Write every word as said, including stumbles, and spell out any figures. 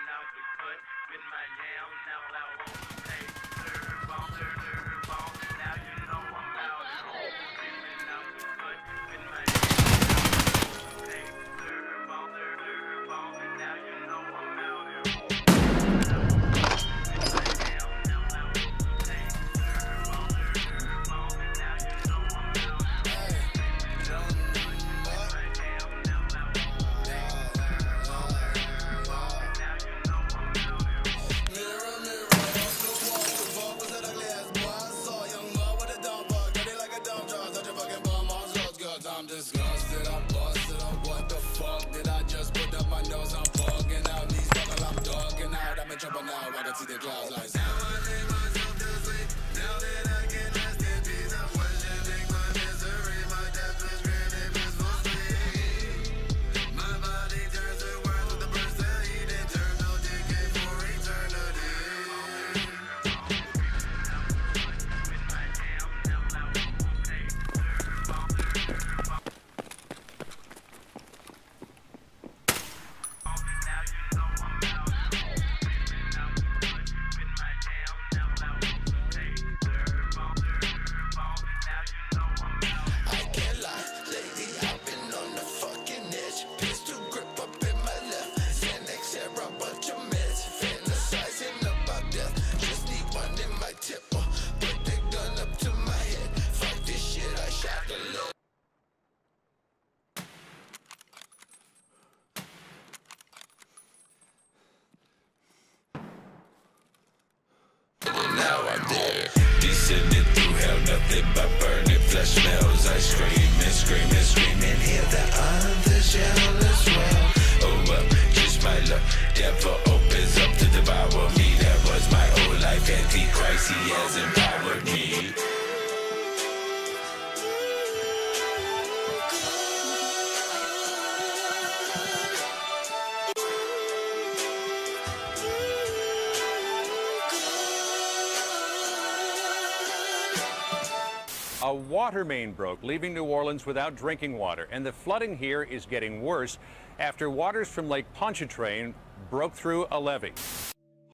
I'm disgusted, I'm busted up. What the fuck did I just put up my nose? I'm bugging out, these buckle, I'm dogging out. I'm in trouble now, I can see the clouds like now I lay myself to sleep. Now that I can rest in peace, I'm questioning my misery. My death is granted blissful sleep. My body turns to worms with the burst of heat. Eternal decay for eternity. Now I'm there, descending through hell, nothing but burning flesh smells. I scream and scream and scream and hear the others yell as well. Oh well, just my luck, devil opens up to devour me. That was my whole life, Antichrist, he has empowered me. A water main broke, leaving New Orleans without drinking water, and the flooding here is getting worse after waters from Lake Pontchartrain broke through a levee.